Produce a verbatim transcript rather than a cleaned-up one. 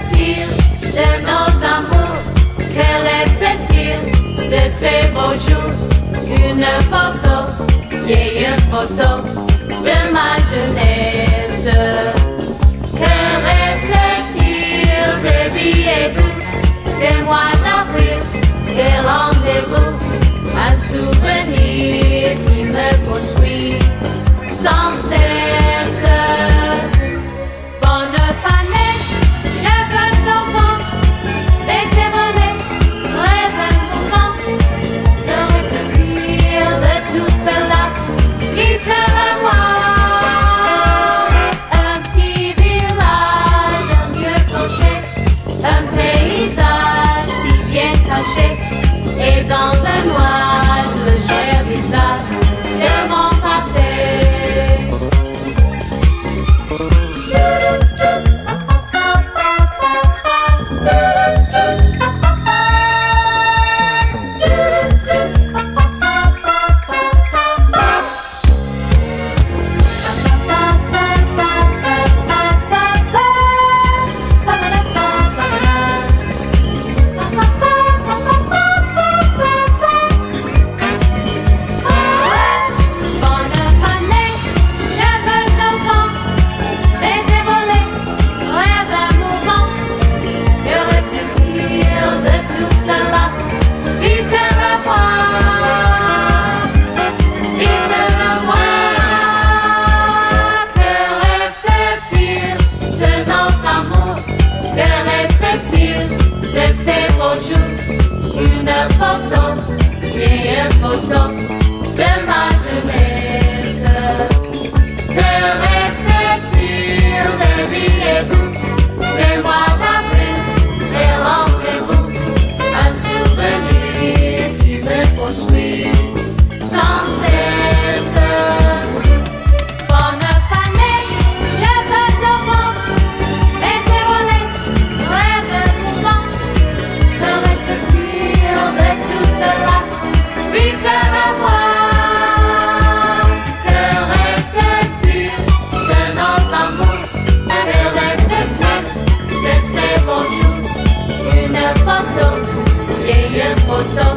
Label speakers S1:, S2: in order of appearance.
S1: reste-t-il de nos amours? Que reste-t-il de ces beaux jours? Une photo, vieille photo de ma jeunesse. Que reste-t-il des billets doux, des mois d'avril, des rendez-vous? Un souvenir qui me poursuit sans cesse. Bonne panée, je veux au vent, laisser voler, rêve un moment. Que reste-t-il de tout cela? Quitte-le-moi. Un petit village, un vieux clocher, un paysage si bien caché, et dans un nuage le cher visage de mon passé. De ces beaux jours, une photo, vieille photo de ma jeunesse. Que reste-t-il des billets doux, des mois d'avril, des rendez-vous? Un souvenir qui me poursuit sans cesse. Bonne panée, je veux au vent, laisser voler, rêve mouvant. Que reste-t-il de tout cela? Quitte-le-moi. Que reste-t-il de nos amours? Que reste-t-il de ces beaux jours? Une photo, vieille photo